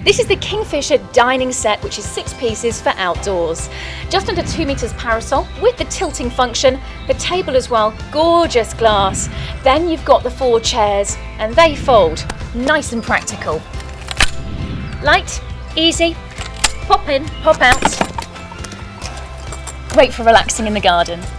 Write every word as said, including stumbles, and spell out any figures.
This is the Kingfisher dining set, which is six pieces for outdoors. Just under two metres parasol with the tilting function, the table as well, gorgeous glass. Then you've got the four chairs and they fold, nice and practical. Light, easy, pop in, pop out. Great for relaxing in the garden.